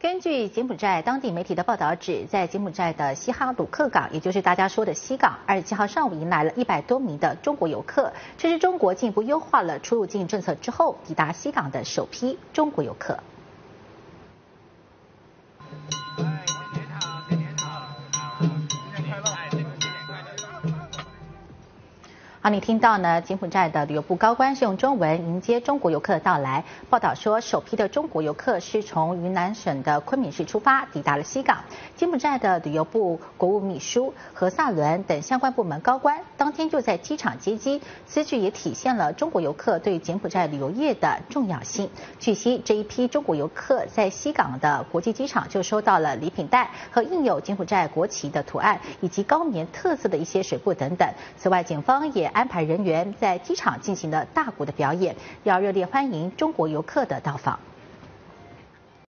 根据柬埔寨当地媒体的报道指，在柬埔寨的西哈努克港，也就是大家说的西港，27号上午迎来了100多名的中国游客。这是中国进一步优化了出入境政策之后，抵达西港的首批中国游客。好，你听到呢？柬埔寨的旅游部高官是用中文迎接中国游客的到来。报道说，首批的中国游客是从云南省的昆明市出发，抵达了西港。柬埔寨的旅游部国务秘书何萨伦等相关部门高官当天就在机场接机，此举也体现了中国游客对柬埔寨旅游业的重要性。据悉，这一批中国游客在西港的国际机场就收到了礼品袋和印有柬埔寨国旗的图案，以及高棉特色的一些水布等等。此外，警方也安排人员在机场进行了大鼓的表演，要热烈欢迎中国游客的到访。